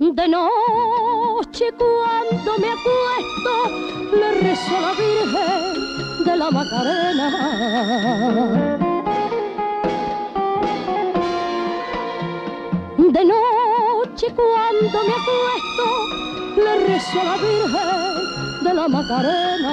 De noche cuando me acuesto le rezo a la Virgen de la Macarena. De noche cuando me acuesto le rezo a la Virgen de la Macarena.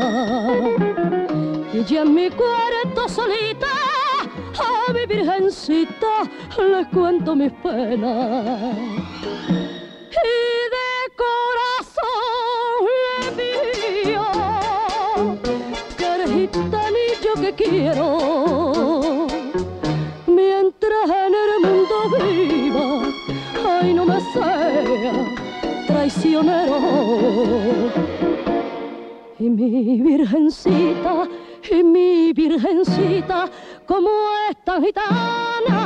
Y ya en mi cuarto solita a mi virgencita les cuento mis penas. Y de corazón le pido que eres gitanillo que quiero, mientras en el mundo viva, ay, no me sea traicionero. Y mi virgencita, como es tan gitana,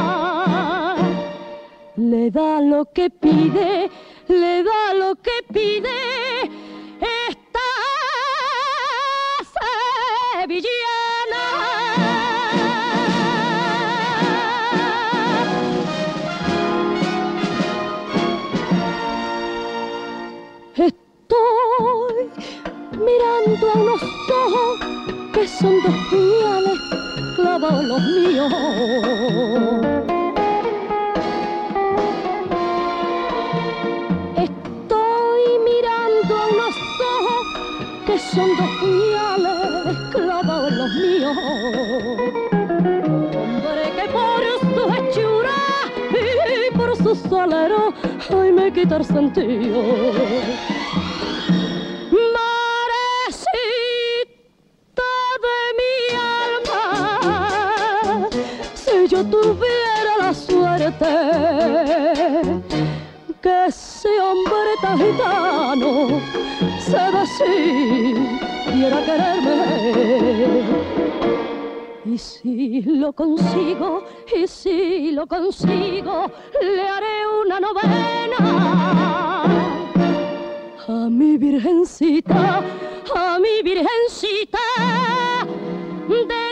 le da lo que pide, le da lo que pide esta sevillana. Estoy mirando a unos ojos que son dos puñales clavados en los míos. Estoy mirando a unos ojos que son dos puñales clavados en los míos. Hombre que por su hechura y por su salero, ay, me quita el sentido. Yo tuviera la suerte que ese hombre tan gitano se decidiera quererme. Y si lo consigo, le haré una novena a mi virgencita de